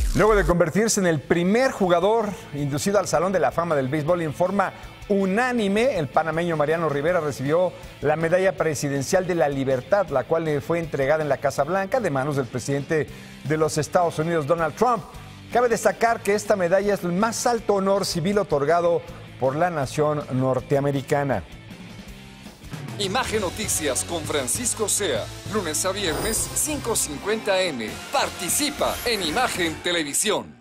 Luego de convertirse en el primer jugador inducido al Salón de la Fama del Béisbol en forma unánime, el panameño Mariano Rivera recibió la Medalla Presidencial de la Libertad, la cual le fue entregada en la Casa Blanca de manos del presidente de los Estados Unidos, Donald Trump. Cabe destacar que esta medalla es el más alto honor civil otorgado por la nación norteamericana. Imagen Noticias con Francisco Sea, lunes a viernes 5:50 AM. Participa en Imagen Televisión.